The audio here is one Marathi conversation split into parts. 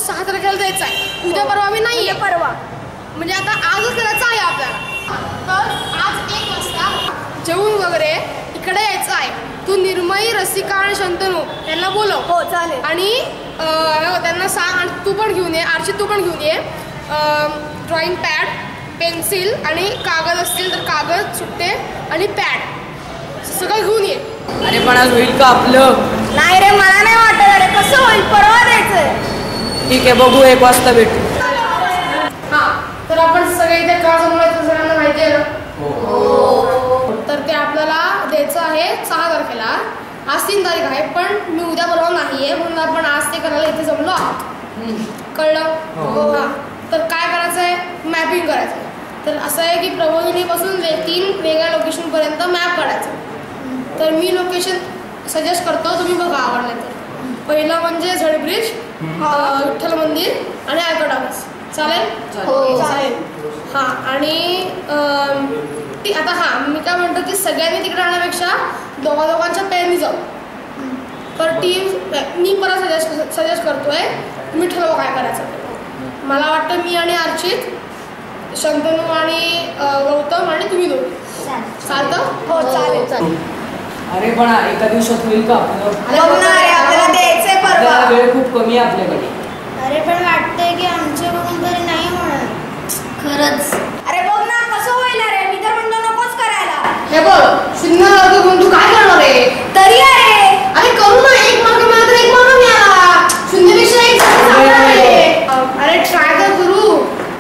6 तारखेला द्यायचा आहे. उद्या परवा मी नाही आहे. परवा म्हणजे आता आजच करायचं आहे आपल्याला. तर आज 1 वाजता जेवून वगैरे इकडे यायचं आहे. तू निर्मयी, रसिका आणि शंतनू यांना बोलव. हो चालेल. आणि त्यांना सांग. आणि तू पण घेऊन ये. आरची तू पण घेऊन ये. ड्रॉइंग पॅड, पेन्सिल आणि कागद असतील तर कागद, सुट्टे आणि पॅड सगळं घेऊन ये. अरे पण आज होईल का आपलं? नाही रे, मला नाही वाटत. अरे कसं होईल? परवा द्यायचंय. ठीक आहे, बघू 1 वाजता भेटू. हां, तर आपण सगळे इथे का जमलोय सगळ्यांना माहिती आहे ना? तर ते आपल्याला द्यायचं आहे 6 तारखेला. आज 3 तारीख आहे, पण मी उद्या परवा नाही आहे म्हणून आपण आज ते करायला इथे जमलो आहोत. कळलं? हां. तर काय करायचं आहे? मॅपिंग करायचं आहे. तर असं आहे की प्रबोधिनीपासून 3 वेगळ्या लोकेशनपर्यंत मॅप काढायचं. तर मी लोकेशन सजेस्ट करतो, तुम्ही बघा आवडलं तर. पहिलं म्हणजे झड ब्रिज, विठ्ठल मंदिर आणि आयकॉट हाऊस. चालेल? हो चालेल. हां. आणि आता हां, मी काय म्हणतो की सगळ्यांनी तिकडे राहण्यापेक्षा दोघांच्या पेअरनी जाऊ. तर मी परत सजेस्ट करतोय. तुम्ही ठरवा काय करायचं. मला वाटतं मी आणि अर्चित, शंतनू आणि गौतम आणि तुम्ही दोघे चालतं? हो चालेल. अरे पण एका दिवसात होईल का आपलं? आपल्याला द्यायचंय परवा. वेळ खूप कमी आहे आपल्याकडे. अरे पण वाटतंय की आमच्याकडून तरी नाही होणार. खरंच. अरे बघ ना कसं होईल. रे मी तर म्हणतो नकोच करायला. हे बघ, 0 मार्क घेऊन तू काय करणार आहे? तरी आहे. अरे करू ना. 1 मार्क मिळाला तर 1 मार्क मिळाला. 0पेक्षा 1 चांगला आहे. अरे ट्राय तर करू.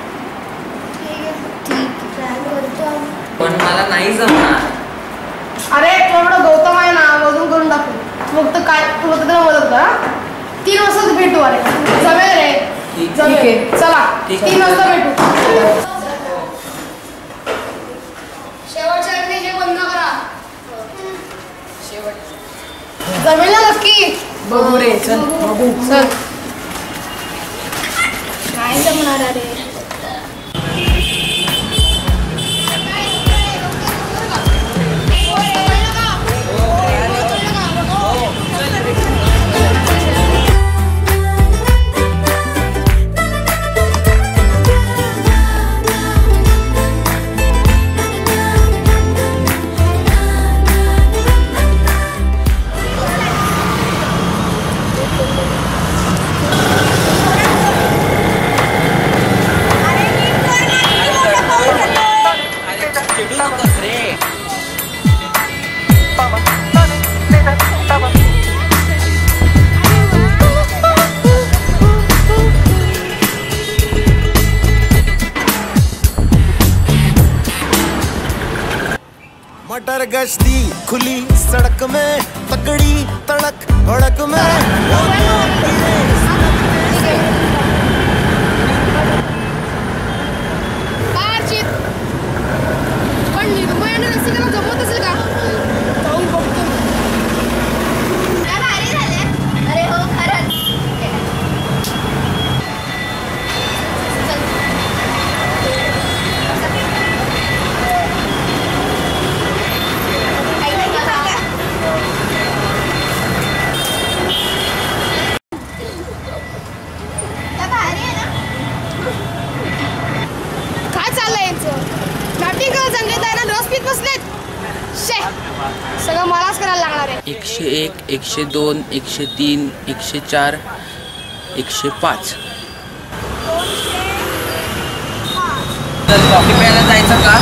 ठीक ट्राय करतो. पण मला नाही जमणार. अरे थोडं गौतम आहे ना, मधून करून टाकू. फक्त काय तू फक्त त्याला मदत करा. 3 वाजता भेटू. अरे जमेल रे. जमेल. चला 3 वाजता भेटू. शेवटच्या वेळी हे बंद करा. जमेल ना नक्की? बघू रे. चल बघू. चल. काय जमणार रे. मटर गश्ती खुली सड़क में, तकड़ी तड़क भड़क में. पण निर्मय आणि रसिकाला जमत असेल का? जाऊन बघतो. अरे हो खरंच. सगळं मलाच करायला लागणार आहे. 101, 102, 103, 104, 105. कॉफी प्यायला जायचं का?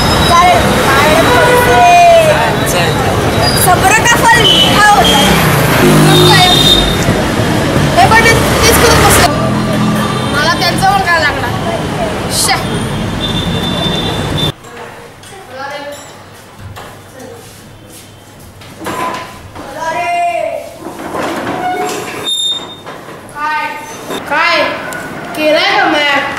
सब्र का फल खाओ. हे पण तेच करत बसलं. मला त्यांचं पण काय लागणार. काय केलंय का मॅप?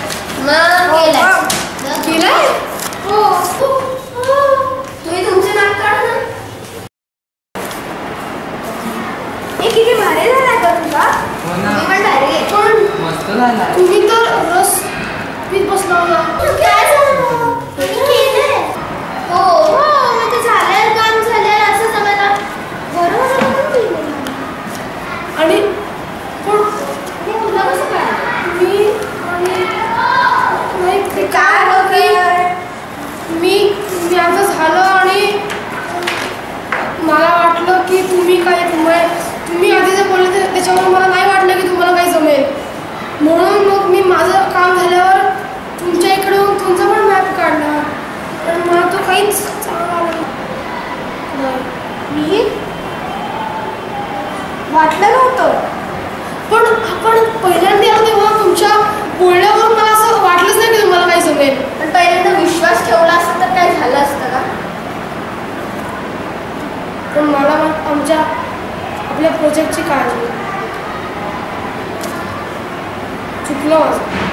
केलंय? हो. तुम्ही तुमचे नाक काढा ना. हे किती भारी झालाय का तुझा? तुम्ही पण भारी आहे. पण मस्त झाला. तुम्ही तर रस पीत बसला होता. काय झालं? तुम्ही केलंय? हो मी ते झालंय काम झालंय असं सगळं बरोबर. आणि पण तुला कसं काय? मी त्याच्यामुळे मला नाही वाटलं की तुम्हाला काही जमेल. म्हणून मग मी माझं काम झाल्यावर तुमच्या इकडून तुमचा पण मॅप काढला, पण मला तो काहीच चांगला नाही. मी वाटलं नव्हतं, पण आपण पहिल्यांदा आलो तेव्हा तुमच्या बोलण्यावरून मला असं वाटलंच नाही की तुम्हाला काही जमेल. पण पहिल्यांदा विश्वास ठेवला असता तर काय झालं असतं का? पण मला आमच्या आपल्या प्रोजेक्टची काळजी चुकलं माझं.